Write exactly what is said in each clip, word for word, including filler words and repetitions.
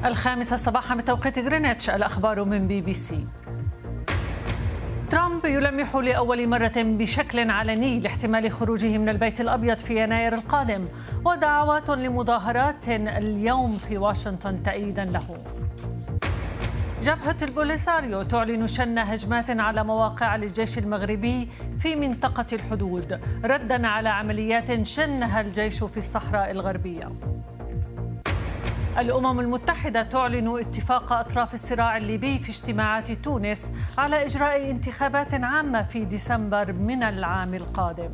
الخامسة صباحا بتوقيت غرينتش، الأخبار من بي بي سي. ترامب يلمح لأول مرة بشكل علني لاحتمال خروجه من البيت الأبيض في يناير القادم، ودعوات لمظاهرات اليوم في واشنطن تأييدا له. جبهة البوليساريو تعلن شن هجمات على مواقع للجيش المغربي في منطقة الحدود ردا على عمليات شنها الجيش في الصحراء الغربية. الأمم المتحدة تعلن اتفاق أطراف الصراع الليبي في اجتماعات تونس على إجراء انتخابات عامة في ديسمبر من العام القادم.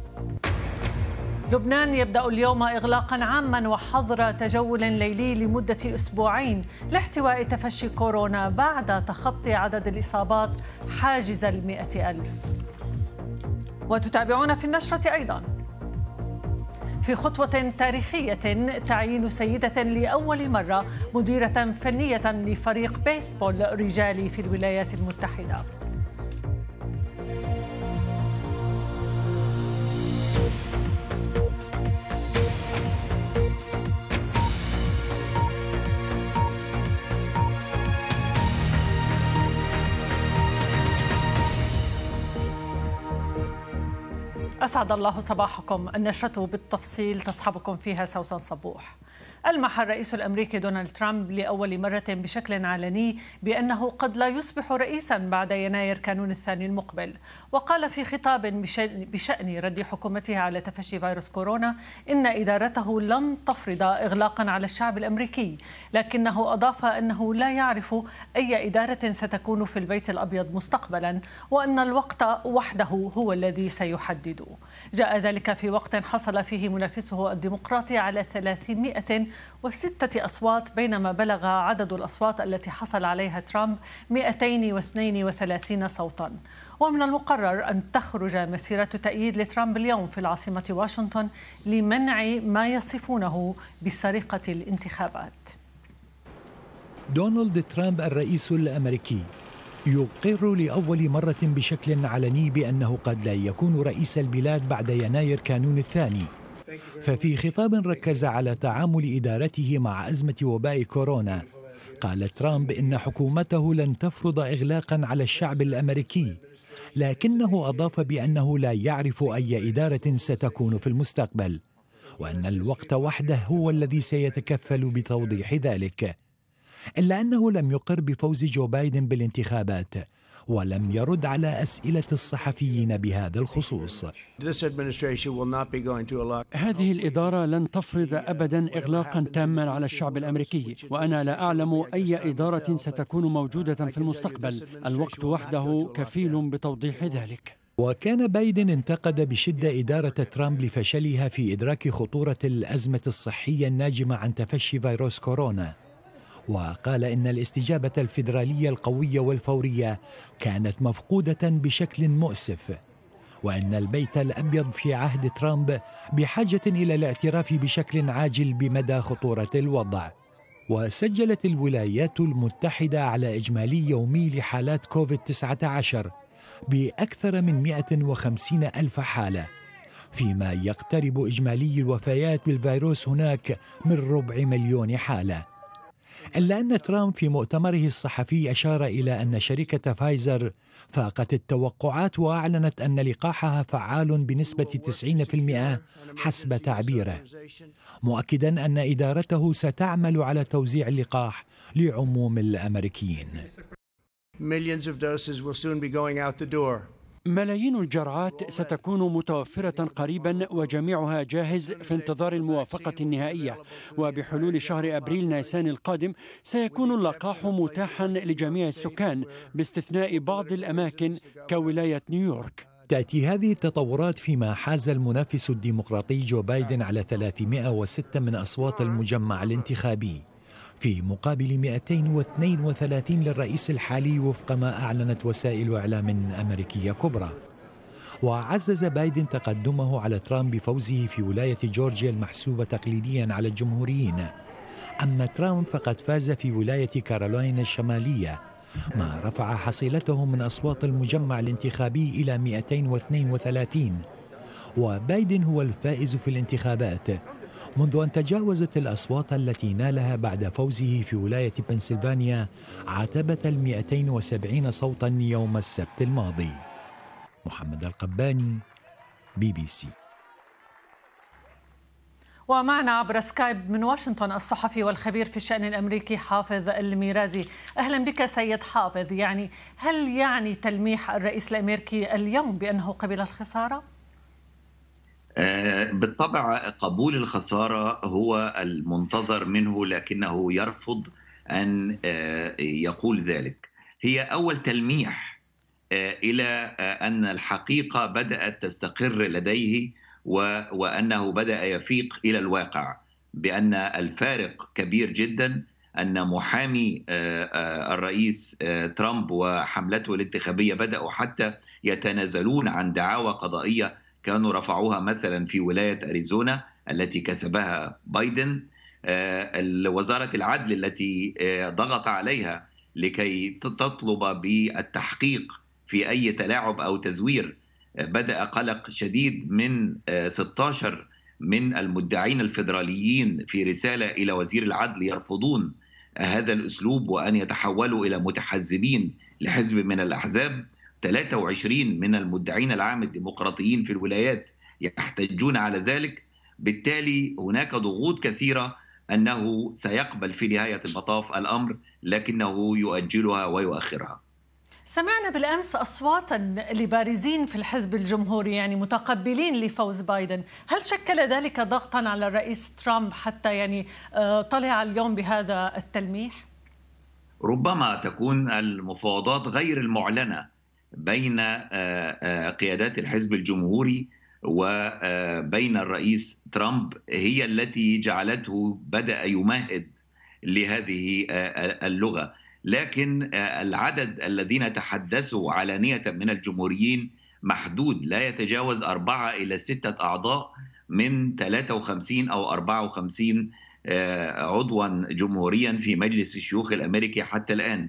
لبنان يبدأ اليوم إغلاقا عاما وحظر تجول ليلي لمدة أسبوعين لاحتواء تفشي كورونا بعد تخطي عدد الإصابات حاجز المئة ألف. وتتابعون في النشرة أيضا في خطوة تاريخية تعيين سيدة لأول مرة مديرة فنية لفريق بيسبول رجالي في الولايات المتحدة. أسعد الله صباحكم. النشرة بالتفصيل تصحبكم فيها سوسن صبوح. ألمح الرئيس الأمريكي دونالد ترامب لأول مرة بشكل علني بأنه قد لا يصبح رئيسا بعد يناير كانون الثاني المقبل، وقال في خطاب بشأن رد حكومته على تفشي فيروس كورونا إن إدارته لن تفرض إغلاقا على الشعب الأمريكي، لكنه أضاف أنه لا يعرف أي إدارة ستكون في البيت الأبيض مستقبلا، وأن الوقت وحده هو الذي سيحدده. جاء ذلك في وقت حصل فيه منافسه الديمقراطي على ثلاثمئة وستة أصوات، بينما بلغ عدد الأصوات التي حصل عليها ترامب مئتين واثنين وثلاثين صوتا. ومن المقرر أن تخرج مسيرة تأييد لترامب اليوم في العاصمة واشنطن لمنع ما يصفونه بسرقة الانتخابات. دونالد ترامب الرئيس الأمريكي يقر لأول مرة بشكل علني بأنه قد لا يكون رئيس البلاد بعد يناير كانون الثاني. ففي خطاب ركز على تعامل إدارته مع أزمة وباء كورونا، قال ترامب إن حكومته لن تفرض إغلاقا على الشعب الأمريكي، لكنه أضاف بأنه لا يعرف أي إدارة ستكون في المستقبل، وأن الوقت وحده هو الذي سيتكفل بتوضيح ذلك. إلا أنه لم يقر بفوز جو بايدن بالانتخابات، ولم يرد على أسئلة الصحفيين بهذا الخصوص. هذه الإدارة لن تفرض أبدا إغلاقا تاما على الشعب الأمريكي، وأنا لا أعلم أي إدارة ستكون موجودة في المستقبل. الوقت وحده كفيل بتوضيح ذلك. وكان بايدن انتقد بشدة إدارة ترامب لفشلها في إدراك خطورة الأزمة الصحية الناجمة عن تفشي فيروس كورونا، وقال إن الاستجابة الفيدرالية القوية والفورية كانت مفقودة بشكل مؤسف، وأن البيت الأبيض في عهد ترامب بحاجة إلى الاعتراف بشكل عاجل بمدى خطورة الوضع. وسجلت الولايات المتحدة على إجمالي يومي لحالات كوفيد تسعة عشر بأكثر من مئة وخمسين ألف حالة، فيما يقترب إجمالي الوفيات بالفيروس هناك من ربع مليون حالة. إلا أن ترامب في مؤتمره الصحفي أشار إلى أن شركة فايزر فاقت التوقعات، وأعلنت أن لقاحها فعال بنسبة تسعين بالمئة حسب تعبيره، مؤكدا أن إدارته ستعمل على توزيع اللقاح لعموم الأمريكيين. ملايين الجرعات ستكون متوفرة قريبا وجميعها جاهز في انتظار الموافقة النهائية، وبحلول شهر أبريل نيسان القادم سيكون اللقاح متاحا لجميع السكان باستثناء بعض الأماكن كولاية نيويورك. تأتي هذه التطورات فيما حاز المنافس الديمقراطي جو بايدن على ثلاثمئة وستة من أصوات المجمع الانتخابي، في مقابل مئتين واثنين وثلاثين للرئيس الحالي وفق ما أعلنت وسائل إعلام أمريكية كبرى. وعزز بايدن تقدمه على ترامب بفوزه في ولاية جورجيا المحسوبة تقليديا على الجمهوريين، أما ترامب فقد فاز في ولاية كارولاينا الشمالية، ما رفع حصيلته من أصوات المجمع الانتخابي إلى مئتين واثنين وثلاثين، وبايدن هو الفائز في الانتخابات، منذ أن تجاوزت الأصوات التي نالها بعد فوزه في ولاية بنسلفانيا عتبة المئتين وسبعين صوتا يوم السبت الماضي. محمد القباني، بي بي سي. ومعنا عبر سكايب من واشنطن الصحفي والخبير في الشأن الأمريكي حافظ الميرازي. أهلا بك سيد حافظ. يعني هل يعني تلميح الرئيس الأمريكي اليوم بأنه قبل الخسارة؟ بالطبع قبول الخسارة هو المنتظر منه، لكنه يرفض أن يقول ذلك. هي أول تلميح إلى أن الحقيقة بدأت تستقر لديه وأنه بدأ يفيق إلى الواقع بأن الفارق كبير جدا، أن محامي الرئيس ترامب وحملته الانتخابية بدأوا حتى يتنازلون عن دعاوى قضائية كانوا رفعوها مثلا في ولاية أريزونا التي كسبها بايدن. وزارة العدل التي ضغط عليها لكي تطلب بالتحقيق في أي تلاعب أو تزوير، بدأ قلق شديد من ستة عشر من المدعين الفيدراليين في رسالة إلى وزير العدل يرفضون هذا الأسلوب وأن يتحولوا إلى متحزبين لحزب من الأحزاب. ثلاثة وعشرين من المدعين العام الديمقراطيين في الولايات يحتجون على ذلك. بالتالي هناك ضغوط كثيرة أنه سيقبل في نهاية المطاف الأمر، لكنه يؤجلها ويؤخرها. سمعنا بالأمس أصواتا لبارزين في الحزب الجمهوري يعني متقبلين لفوز بايدن، هل شكل ذلك ضغطا على الرئيس ترامب حتى يعني طلع اليوم بهذا التلميح؟ ربما تكون المفاوضات غير المعلنة بين قيادات الحزب الجمهوري وبين الرئيس ترامب هي التي جعلته بدأ يمهد لهذه اللغة، لكن العدد الذين تحدثوا علانية من الجمهوريين محدود، لا يتجاوز أربعة إلى ستة أعضاء من ثلاثة وخمسين أو أربعة وخمسين عضوا جمهوريا في مجلس الشيوخ الأمريكي حتى الآن.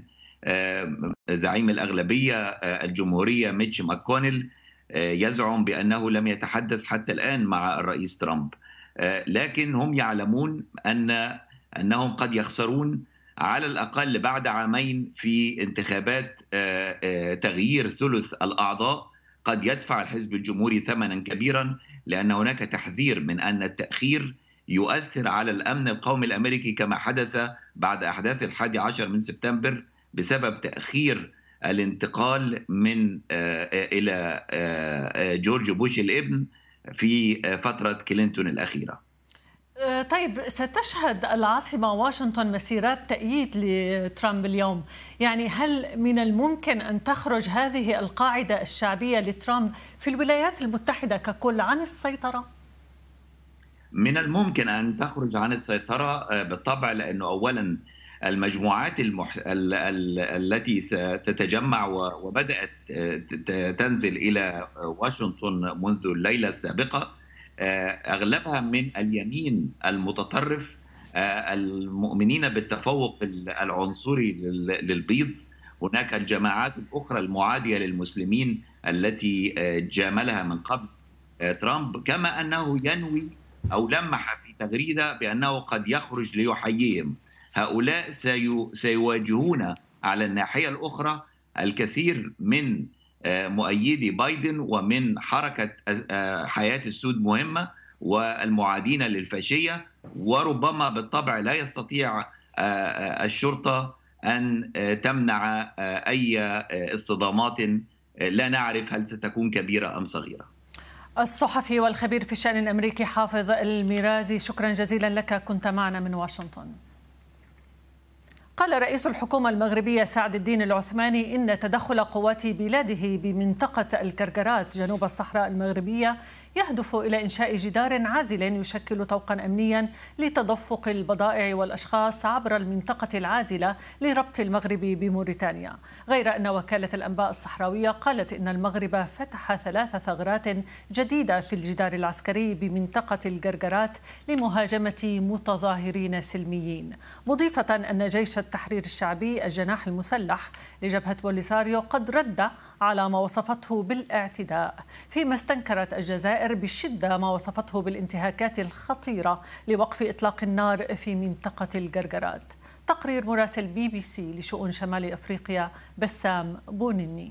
زعيم الأغلبية الجمهورية ميتش ماكونيل يزعم بأنه لم يتحدث حتى الآن مع الرئيس ترامب، لكن هم يعلمون أن أنهم قد يخسرون على الأقل بعد عامين في انتخابات تغيير ثلث الأعضاء. قد يدفع الحزب الجمهوري ثمنا كبيرا، لأن هناك تحذير من أن التأخير يؤثر على الأمن القومي الأمريكي كما حدث بعد أحداث الحادي عشر من سبتمبر بسبب تأخير الانتقال من إلى جورج بوش الابن في فترة كلينتون الأخيرة. طيب، ستشهد العاصمة واشنطن مسيرات تأييد لترامب اليوم، يعني هل من الممكن أن تخرج هذه القاعدة الشعبية لترامب في الولايات المتحدة ككل عن السيطرة؟ من الممكن أن تخرج عن السيطرة بالطبع، لأنه أولا المجموعات المح... ال... ال... التي ستتجمع وبدأت تنزل إلى واشنطن منذ الليلة السابقة أغلبها من اليمين المتطرف المؤمنين بالتفوق العنصري للبيض. هناك الجماعات الأخرى المعادية للمسلمين التي جاملها من قبل ترامب، كما أنه ينوي أو لمح في تغريدة بأنه قد يخرج ليحييهم. هؤلاء سيواجهون على الناحية الأخرى الكثير من مؤيدي بايدن ومن حركة حياة السود مهمة والمعادين للفاشية، وربما بالطبع لا يستطيع الشرطة أن تمنع أي اصطدامات لا نعرف هل ستكون كبيرة أم صغيرة. الصحفي والخبير في الشأن الأمريكي حافظ الميرازي، شكرا جزيلا لك، كنت معنا من واشنطن. قال رئيس الحكومة المغربية سعد الدين العثماني إن تدخل قوات بلاده بمنطقة الكركرات جنوب الصحراء المغربية يهدف إلى إنشاء جدار عازل يشكل طوقا أمنيا لتدفق البضائع والأشخاص عبر المنطقة العازلة لربط المغرب بموريتانيا، غير أن وكالة الأنباء الصحراوية قالت إن المغرب فتح ثلاث ثغرات جديدة في الجدار العسكري بمنطقة الكركرات لمهاجمة متظاهرين سلميين، مضيفة أن جيش التحرير الشعبي الجناح المسلح لجبهة بوليساريو قد رد على ما وصفته بالاعتداء، فيما استنكرت الجزائر بشدة ما وصفته بالانتهاكات الخطيرة لوقف إطلاق النار في منطقة الجرجرات. تقرير مراسل بي بي سي لشؤون شمال أفريقيا بسام بونني.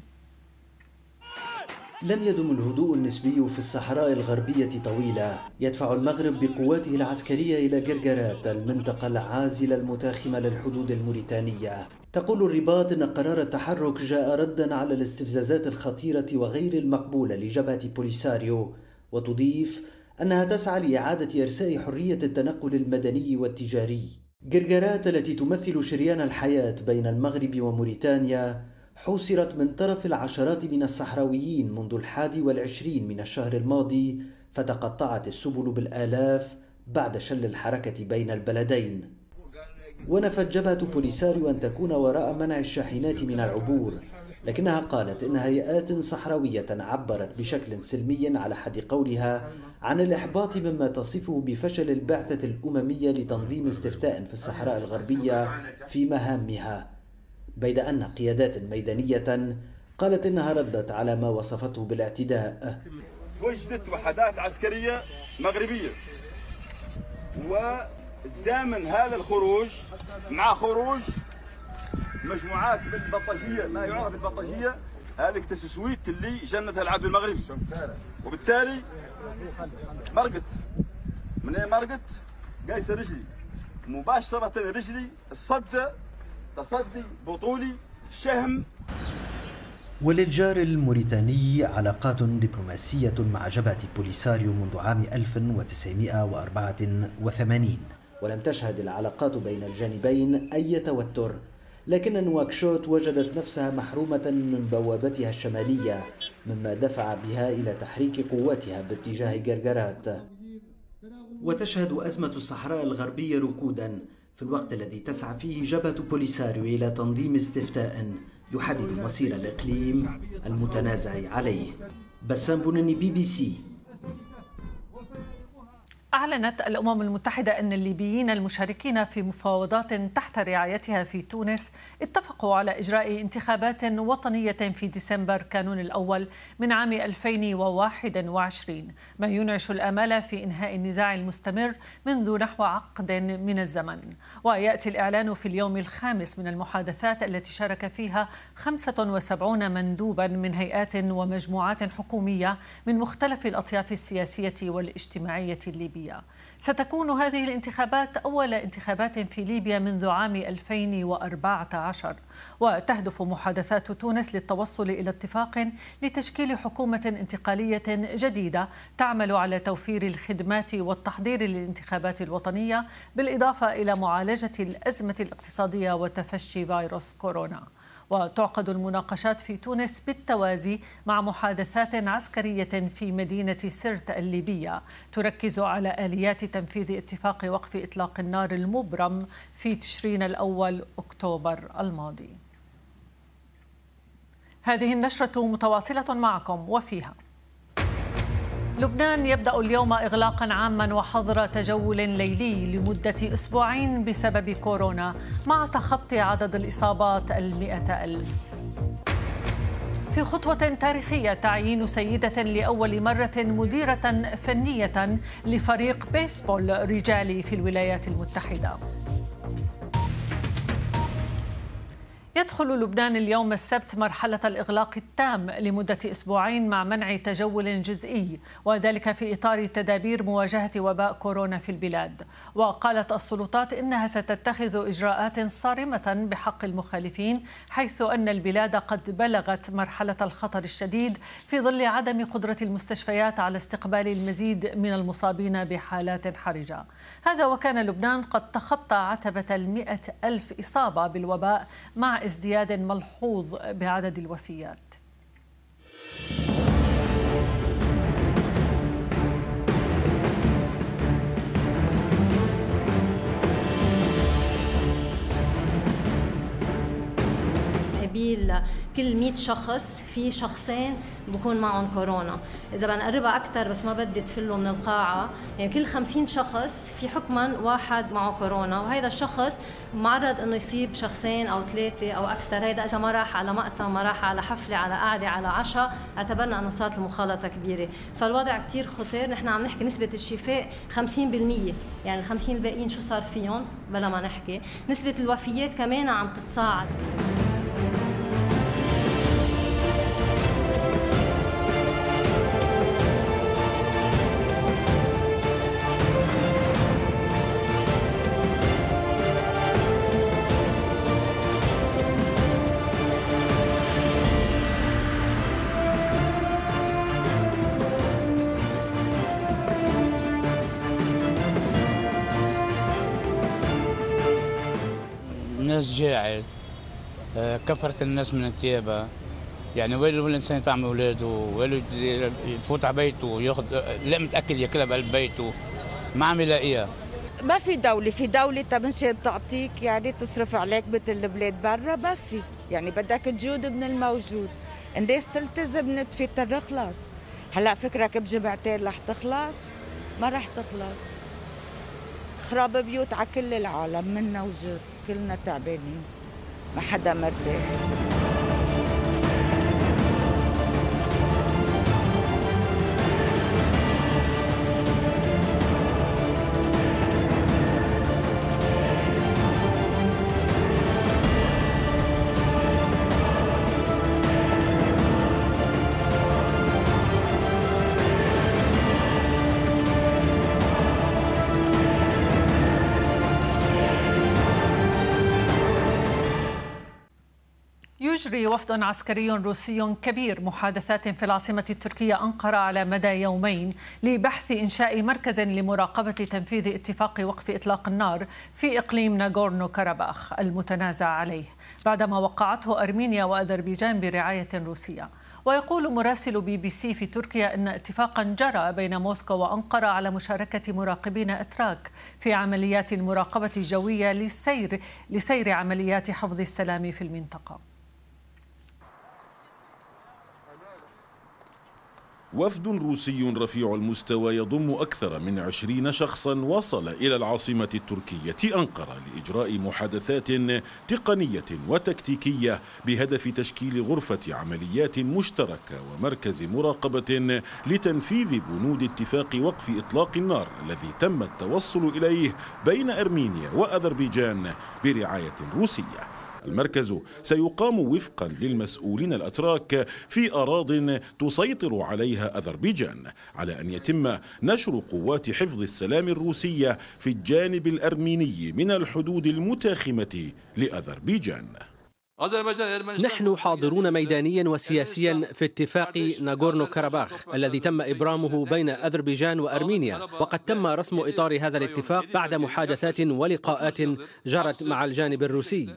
لم يدم الهدوء النسبي في الصحراء الغربية طويلا. يدفع المغرب بقواته العسكرية إلى جرجرات، المنطقة العازلة المتاخمة للحدود الموريتانية. تقول الرباط إن قرار التحرك جاء ردا على الاستفزازات الخطيرة وغير المقبولة لجبهة بوليساريو، وتضيف أنها تسعى لإعادة إرساء حرية التنقل المدني والتجاري. جرجرات التي تمثل شريان الحياة بين المغرب وموريتانيا حوصرت من طرف العشرات من الصحراويين منذ الحادي والعشرين من الشهر الماضي، فتقطعت السبل بالآلاف بعد شل الحركة بين البلدين. ونفت جبهة بوليساريو أن تكون وراء منع الشاحنات من العبور، لكنها قالت إن هيئات صحراوية عبرت بشكل سلمي على حد قولها عن الإحباط مما تصفه بفشل البعثة الأممية لتنظيم استفتاء في الصحراء الغربية في مهامها، بيد أن قيادات ميدانية قالت إنها ردت على ما وصفته بالاعتداء. وجدت وحدات عسكرية مغربية، وزامن هذا الخروج مع خروج مجموعات من البطاجية، ما يعرف بالبطاجية، هذه التسويت اللي جنتها العبد المغربي، وبالتالي مرقت. من ايه مرقت؟ قايسة رجلي مباشرة، رجلي الصد تصدي بطولي شهم. وللجار الموريتاني علاقات دبلوماسية مع جبهة بوليساريو منذ عام ألف وتسعمائة وأربعة وثمانين، ولم تشهد العلاقات بين الجانبين أي توتر، لكن نواكشوط وجدت نفسها محرومة من بوابتها الشمالية، مما دفع بها إلى تحريك قواتها باتجاه جرجرات. وتشهد أزمة الصحراء الغربية ركودا في الوقت الذي تسعى فيه جبهة بوليساريو إلى تنظيم استفتاء يحدد مصير الإقليم المتنازع عليه. بسام بونني، بي بي سي. أعلنت الأمم المتحدة أن الليبيين المشاركين في مفاوضات تحت رعايتها في تونس اتفقوا على إجراء انتخابات وطنية في ديسمبر كانون الأول من عام ألفين وواحد وعشرين، ما ينعش الآمال في إنهاء النزاع المستمر منذ نحو عقد من الزمن. ويأتي الإعلان في اليوم الخامس من المحادثات التي شارك فيها خمسة وسبعين مندوبا من هيئات ومجموعات حكومية من مختلف الأطياف السياسية والاجتماعية الليبية. ستكون هذه الانتخابات أول انتخابات في ليبيا منذ عام ألفين وأربعة عشر، وتهدف محادثات تونس للتوصل إلى اتفاق لتشكيل حكومة انتقالية جديدة تعمل على توفير الخدمات والتحضير للانتخابات الوطنية، بالإضافة إلى معالجة الأزمة الاقتصادية وتفشي فيروس كورونا. وتعقد المناقشات في تونس بالتوازي مع محادثات عسكرية في مدينة سرت الليبية تركز على آليات تنفيذ اتفاق وقف إطلاق النار المبرم في تشرين الأول أكتوبر الماضي. هذه النشرة متواصلة معكم وفيها: لبنان يبدأ اليوم إغلاقا عاما وحظر تجول ليلي لمدة أسبوعين بسبب كورونا، مع تخطي عدد الإصابات المئة ألف. في خطوة تاريخية تعيين سيدة لأول مرة مديرة فنية لفريق بيسبول رجالي في الولايات المتحدة. يدخل لبنان اليوم السبت مرحلة الإغلاق التام لمدة أسبوعين مع منع تجول جزئي، وذلك في إطار تدابير مواجهة وباء كورونا في البلاد. وقالت السلطات إنها ستتخذ إجراءات صارمة بحق المخالفين، حيث أن البلاد قد بلغت مرحلة الخطر الشديد في ظل عدم قدرة المستشفيات على استقبال المزيد من المصابين بحالات حرجة. هذا وكان لبنان قد تخطى عتبة المئة ألف إصابة بالوباء، مع ازدياد ملحوظ بعدد الوفيات. قبيل كل مئة شخص في شخصين بكون معهم كورونا. اذا بنقربها اكثر بس ما بدي تفلوا من القاعه، يعني كل خمسين شخص في حكما واحد معه كورونا، وهذا الشخص معرض انه يصيب شخصين او ثلاثه او اكثر. هيدا اذا ما راح على مقطع، ما راح على حفله، على قعده، على عشاء، اعتبرنا انه صارت المخالطه كبيره. فالوضع كثير خطير. نحن عم نحكي نسبه الشفاء خمسين بالمية، يعني ال خمسين الباقيين شو صار فيهم بلا ما نحكي. نسبه الوفيات كمان عم تتصاعد. الناس جاعت، كفرت الناس من ثيابها، يعني ويلو الانسان يطعم اولاده، ويلو يفوت على بيته وياخذ لقمه اكل ياكلها بقلب بيته، ما عم يلاقيها. ما في دولة، في دولة مشان تعطيك يعني تصرف عليك مثل البلاد برا، ما في، يعني بدك تجود من الموجود، الناس تلتزم ندفي تخلص. هلا فكرك بجمعتين رح تخلص؟ ما رح تخلص. خراب بيوت على كل العالم منا وجر، كلنا تعبانين، ما حدا مرتاح. يجري وفد عسكري روسي كبير محادثات في العاصمة التركية أنقرة على مدى يومين لبحث إنشاء مركز لمراقبة تنفيذ اتفاق وقف إطلاق النار في إقليم ناغورنو كاراباخ المتنازع عليه، بعدما وقعته أرمينيا وأذربيجان برعاية روسية. ويقول مراسل بي بي سي في تركيا أن اتفاقا جرى بين موسكو وأنقرة على مشاركة مراقبين أتراك في عمليات المراقبة الجوية لسير لسير عمليات حفظ السلام في المنطقة. وفد روسي رفيع المستوى يضم أكثر من عشرين شخصا وصل إلى العاصمة التركية أنقرة لإجراء محادثات تقنية وتكتيكية بهدف تشكيل غرفة عمليات مشتركة ومركز مراقبة لتنفيذ بنود اتفاق وقف إطلاق النار الذي تم التوصل إليه بين أرمينيا وأذربيجان برعاية روسية. المركز سيقام وفقا للمسؤولين الأتراك في أراضٍ تسيطر عليها أذربيجان، على أن يتم نشر قوات حفظ السلام الروسية في الجانب الأرميني من الحدود المتاخمة لأذربيجان. نحن حاضرون ميدانيا وسياسيا في اتفاق ناغورنو كاراباخ الذي تم إبرامه بين أذربيجان وأرمينيا، وقد تم رسم إطار هذا الاتفاق بعد محادثات ولقاءات جرت مع الجانب الروسي.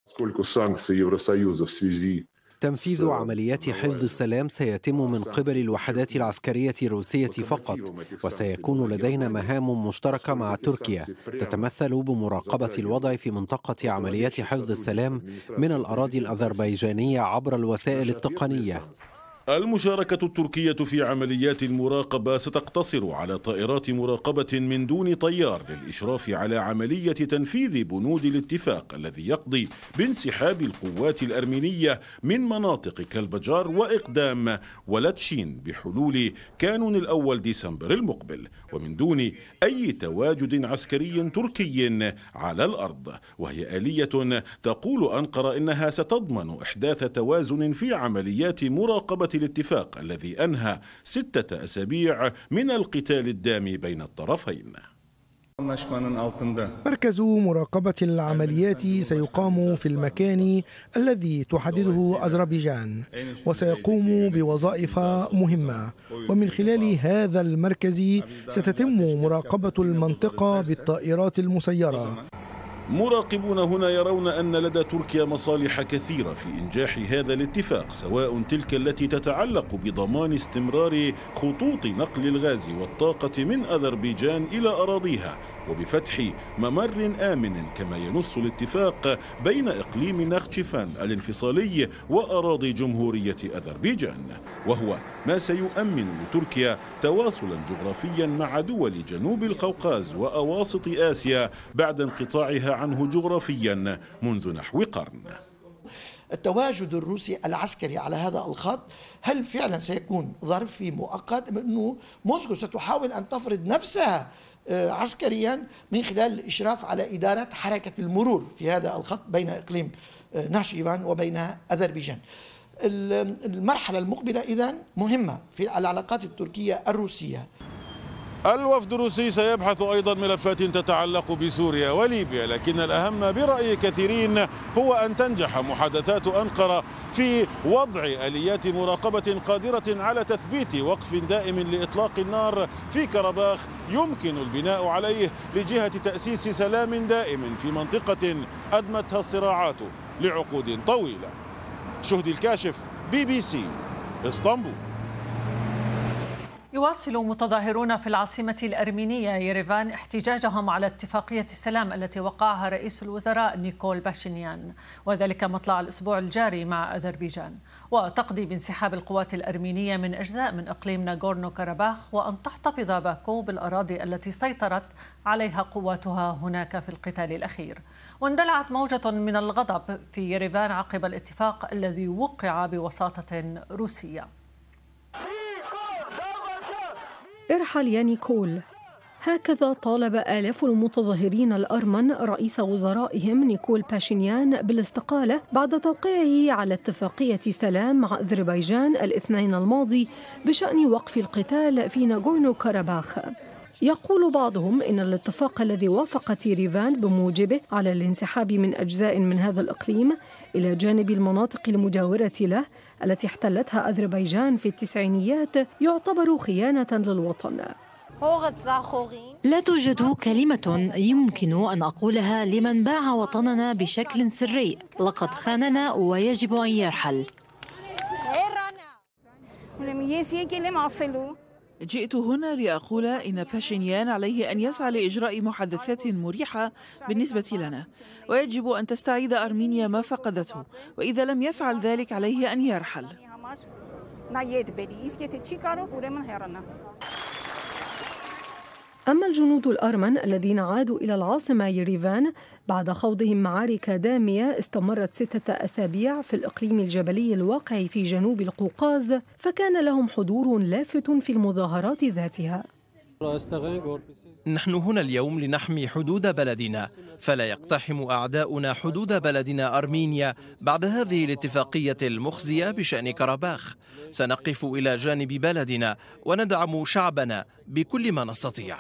تنفيذ عمليات حفظ السلام سيتم من قبل الوحدات العسكرية الروسية فقط، وسيكون لدينا مهام مشتركة مع تركيا تتمثل بمراقبة الوضع في منطقة عمليات حفظ السلام من الأراضي الأذربيجانية عبر الوسائل التقنية. المشاركة التركية في عمليات المراقبة ستقتصر على طائرات مراقبة من دون طيار للإشراف على عملية تنفيذ بنود الاتفاق الذي يقضي بانسحاب القوات الأرمينية من مناطق كلبجار وإقدام ولاتشين بحلول كانون الأول ديسمبر المقبل، ومن دون أي تواجد عسكري تركي على الأرض، وهي آلية تقول أنقرة إنها ستضمن إحداث توازن في عمليات مراقبة الاتفاق الذي أنهى ستة أسابيع من القتال الدامي بين الطرفين. مركز مراقبة العمليات سيقام في المكان الذي تحدده أذربيجان، وسيقوم بوظائف مهمة، ومن خلال هذا المركز ستتم مراقبة المنطقة بالطائرات المسيرة. مراقبون هنا يرون أن لدى تركيا مصالح كثيرة في إنجاح هذا الاتفاق، سواء تلك التي تتعلق بضمان استمرار خطوط نقل الغاز والطاقة من أذربيجان إلى أراضيها، وبفتح ممر آمن كما ينص الاتفاق بين إقليم ناختشيفان الانفصالي وأراضي جمهورية أذربيجان، وهو ما سيؤمن لتركيا تواصلا جغرافيا مع دول جنوب القوقاز وأواسط آسيا بعد انقطاعها عنه جغرافيا منذ نحو قرن. التواجد الروسي العسكري على هذا الخط هل فعلا سيكون ظرفي مؤقت، بأنه موسكو ستحاول أن تفرض نفسها عسكريا من خلال الإشراف على إدارة حركة المرور في هذا الخط بين إقليم ناخشيفان وبين أذربيجان. المرحلة المقبلة إذن مهمة في العلاقات التركية الروسية. الوفد الروسي سيبحث أيضا ملفات تتعلق بسوريا وليبيا، لكن الأهم برأي كثيرين هو أن تنجح محادثات أنقرة في وضع آليات مراقبة قادرة على تثبيت وقف دائم لإطلاق النار في كرباخ يمكن البناء عليه لجهة تأسيس سلام دائم في منطقة أدمتها الصراعات لعقود طويلة. شهدي الكاشف، بي بي سي، اسطنبول. يواصل متظاهرون في العاصمة الأرمينية ييريفان احتجاجهم على اتفاقية السلام التي وقعها رئيس الوزراء نيكول باشينيان، وذلك مطلع الأسبوع الجاري مع أذربيجان، وتقضي بانسحاب القوات الأرمينية من أجزاء من إقليم ناغورنو كاراباخ، وأن تحتفظ باكو بالأراضي التي سيطرت عليها قواتها هناك في القتال الأخير. واندلعت موجة من الغضب في ييريفان عقب الاتفاق الذي وقع بوساطة روسية. ارحل يا نيكول، هكذا طالب آلاف المتظاهرين الأرمن رئيس وزرائهم نيكول باشينيان بالاستقالة بعد توقيعه على اتفاقية سلام مع أذربيجان الاثنين الماضي بشأن وقف القتال في ناغورنو كاراباخ. يقول بعضهم إن الاتفاق الذي وافقت ييريفان بموجبه على الانسحاب من أجزاء من هذا الإقليم إلى جانب المناطق المجاورة له التي احتلتها أذربيجان في التسعينيات يعتبر خيانة للوطن. لا توجد كلمة يمكن أن أقولها لمن باع وطننا بشكل سري. لقد خاننا ويجب أن يرحل. جئت هنا لأقول إن باشينيان عليه أن يسعى لإجراء محادثات مريحة بالنسبة لنا، ويجب أن تستعيد أرمينيا ما فقدته، وإذا لم يفعل ذلك عليه أن يرحل. أما الجنود الأرمن الذين عادوا إلى العاصمة ييريفان بعد خوضهم معارك دامية استمرت ستة أسابيع في الإقليم الجبلي الواقع في جنوب القوقاز، فكان لهم حضور لافت في المظاهرات ذاتها. نحن هنا اليوم لنحمي حدود بلدنا، فلا يقتحم أعداؤنا حدود بلدنا أرمينيا بعد هذه الاتفاقية المخزية بشأن كرباخ. سنقف إلى جانب بلدنا وندعم شعبنا بكل ما نستطيع.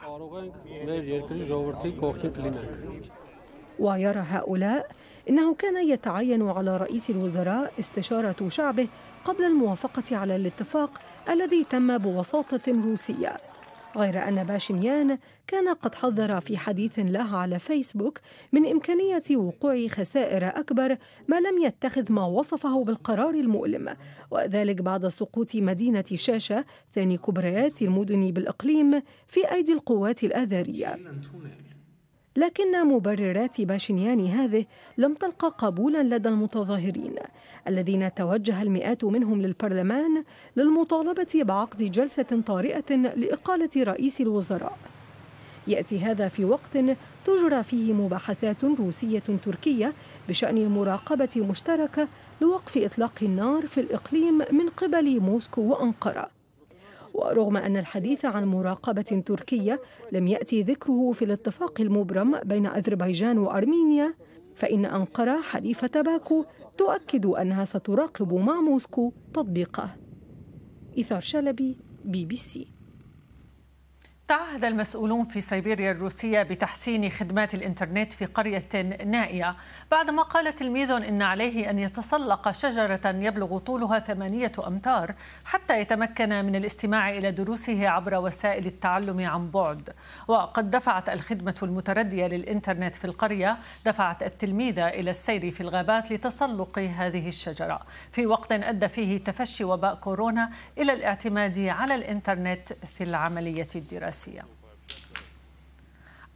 ويرى هؤلاء إنه كان يتعين على رئيس الوزراء استشارة شعبه قبل الموافقة على الاتفاق الذي تم بوساطة روسية، غير أن باشينيان كان قد حذر في حديث له على فيسبوك من إمكانية وقوع خسائر أكبر ما لم يتخذ ما وصفه بالقرار المؤلم، وذلك بعد سقوط مدينة شاشة ثاني كبريات المدن بالإقليم في أيدي القوات الآذرية. لكن مبررات باشينيان هذه لم تلقى قبولا لدى المتظاهرين الذين توجه المئات منهم للبرلمان للمطالبة بعقد جلسة طارئة لإقالة رئيس الوزراء. يأتي هذا في وقت تجرى فيه مباحثات روسية تركية بشأن المراقبة المشتركة لوقف إطلاق النار في الإقليم من قبل موسكو وأنقرة. ورغم أن الحديث عن مراقبة تركية لم يأتي ذكره في الاتفاق المبرم بين أذربيجان وأرمينيا، فإن أنقرة حليفة باكو تؤكد أنها ستراقب مع موسكو تطبيقه. إيثار شلبي، بي بي سي. تعهد المسؤولون في سيبيريا الروسية بتحسين خدمات الإنترنت في قرية نائية بعدما قال تلميذ إن عليه أن يتسلق شجرة يبلغ طولها ثمانية أمتار حتى يتمكن من الاستماع إلى دروسه عبر وسائل التعلم عن بعد. وقد دفعت الخدمة المتردية للإنترنت في القرية دفعت التلميذ إلى السير في الغابات لتسلق هذه الشجرة في وقت أدى فيه تفشي وباء كورونا إلى الاعتماد على الإنترنت في العملية الدراسية.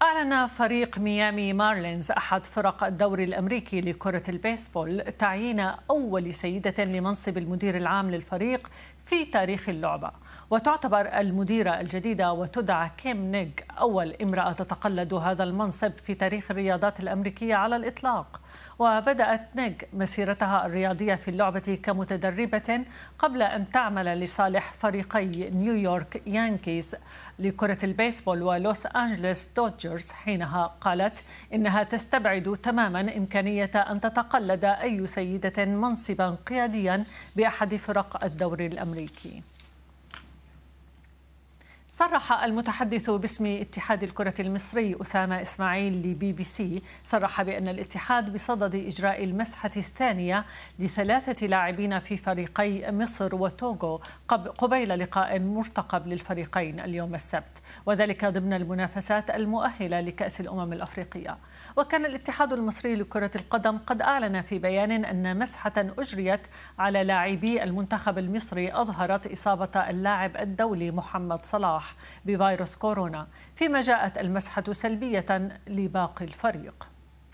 أعلن فريق ميامي مارلينز أحد فرق الدوري الأمريكي لكرة البيسبول تعيين أول سيدة لمنصب المدير العام للفريق في تاريخ اللعبة، وتعتبر المديرة الجديدة وتدعى كيم نيغ أول امرأة تتقلد هذا المنصب في تاريخ الرياضات الأمريكية على الإطلاق. وبدأت نيغ مسيرتها الرياضية في اللعبة كمتدربة قبل أن تعمل لصالح فريقي نيويورك يانكيز لكرة البيسبول ولوس أنجلوس دوجرز. حينها قالت إنها تستبعد تماما إمكانية أن تتقلد أي سيدة منصبا قياديا بأحد فرق الدوري الأمريكي. صرح المتحدث باسم اتحاد الكرة المصري أسامة إسماعيل لبي بي سي صرح بأن الاتحاد بصدد إجراء المسحة الثانية لثلاثة لاعبين في فريقي مصر وتوغو قبيل لقاء مرتقب للفريقين اليوم السبت، وذلك ضمن المنافسات المؤهلة لكأس الأمم الأفريقية. وكان الاتحاد المصري لكرة القدم قد أعلن في بيان أن مسحة أجريت على لاعبي المنتخب المصري أظهرت إصابة اللاعب الدولي محمد صلاح بفيروس كورونا، فيما جاءت المسحة سلبية لباقي الفريق.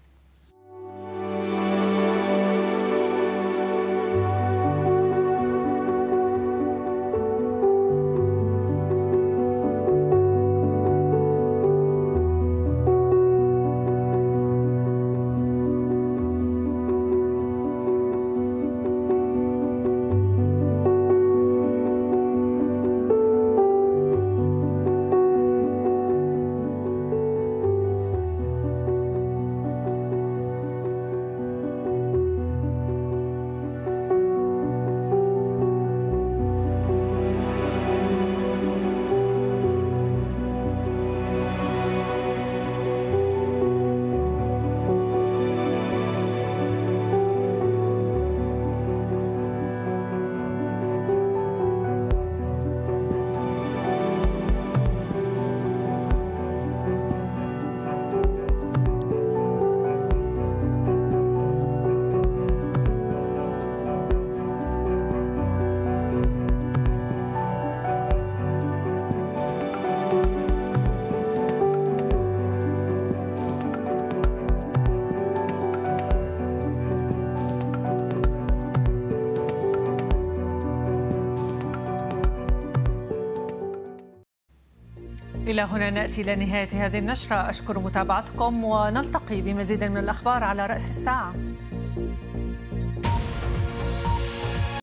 إلى هنا نأتي إلى نهاية هذه النشرة. أشكر متابعتكم ونلتقي بمزيد من الأخبار على رأس الساعة.